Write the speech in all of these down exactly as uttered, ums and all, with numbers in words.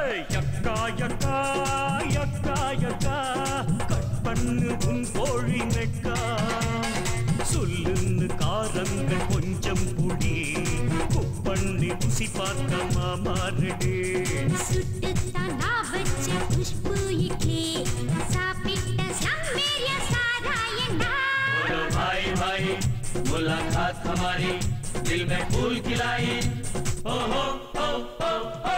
यक्का यक्का यक्का यक्का cut Pannu उन कोळी नेक्का सुल्लुन्नु कारंगल कोंजम पुडी कुप्पन्नी रुसी पार्क्क मामारडे सुट्टुत्तान ना वच्च खुश्बू इडली सापिट्ट सम्मेर्य सारायण्डा बोलो भाई भाई मुलाकात हमारी दिल में फूल खिलाई ओ हो ओ ओ ओ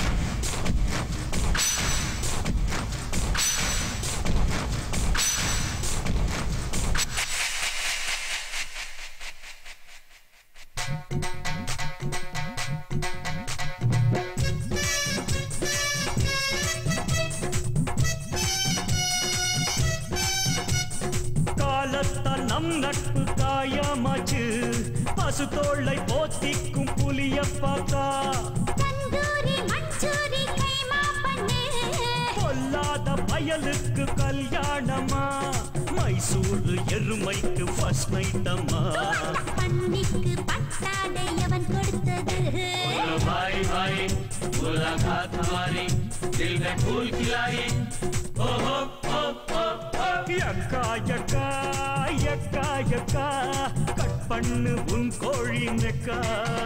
நம் நட்பு காயமாச்சு பசு தோளை போத்திக்கும் புலியப்பாக்கா தந்தூரி மஞ்சூரி கைமா பண்ணு பொல்லாத பயலுக்கு கல்யாணமா மைசூர் எருமைக்கு ஃபர்ஸ்ட் நைட் அம்மா பன்னிக்கு பட்டாடை அவன் கொடுத்தது बोलो भाई भाई मुलाकात हमारी दिल में फूल खिलाई ओ हो ओ ओ ओ यक्का यक्का यक्का यक्का कट पन्नु उन कोळी नेक्का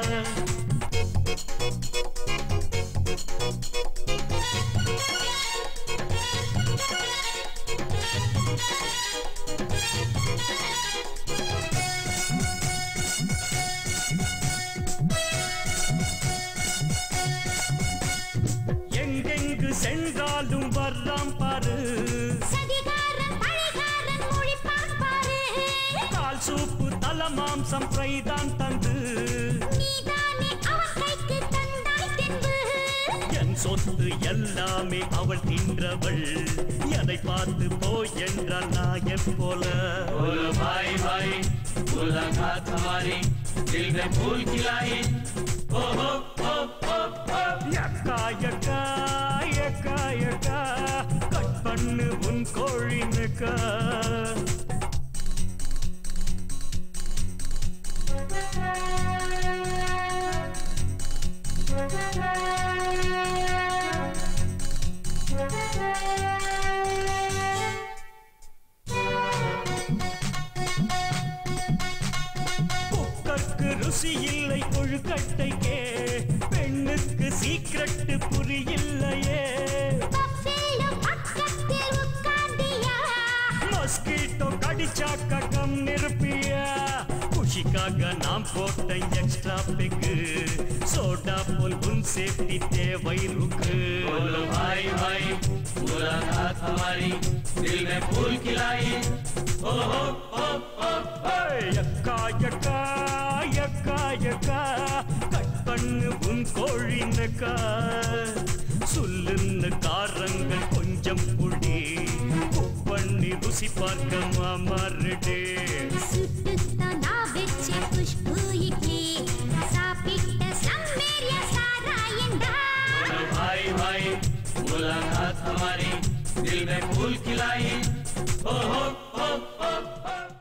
எங்கெங்கு சென்றாலும் வர்றாம் பாரு சதிகாரன் பழிகாரன் மொழிப்பான் பாரு கால் சூப்பு தல மாம்சம் ஃப்ரைதான் தந்து நீதானே அவன் கைக்கு தந்தாய் தென்பு என் சொத்து எல்லாமே அவள் தின்றவள் எதை பார்த்து போய் என்றால் நாயன் போல बोलो भाई भाई मुलाकात हमारी दिल में फूल खिलाई ओ हो ओ ओ ओ यक्का यक्का यक्का यक्का कट पन्नु उन कोळी नेक्का குக்கருக்கு ருசி இல்லை கொழுக்கட்டைக்கே பெண்ணுக்கு சீக்ரெட் புரியலையே மஸ்கிட்டோ கடிச்சாக்க கம் நிரப்பியா குஷிக்காக நாம் போட்ட எக்ஸ்ட்ரா பெக்கு சோடா போல் உன் சேஃப்டி தேவை ருக்கு बोलो भाई भाई मुलाकात हमारी दिल में फूल खिलाई ओ हो ओ ओ यक्का यक्का यक्का यक्का कट पन्नु उन कोळी नेक्का सुल्लुन्नु कारंगल कोंजम पुडी कुप्पन्नी रुसी पार्क्क मामारडे सुट्टुत्तान ना वच्च खुश्बू इडली सापिट्ट सम्मेर्य सारायण्डा बोलो भाई भाई मुलाकात हमारी दिल में फूल खिलाई ओ हो ओ ओ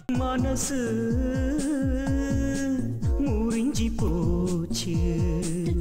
मनसु मुरिंजी पोச்சு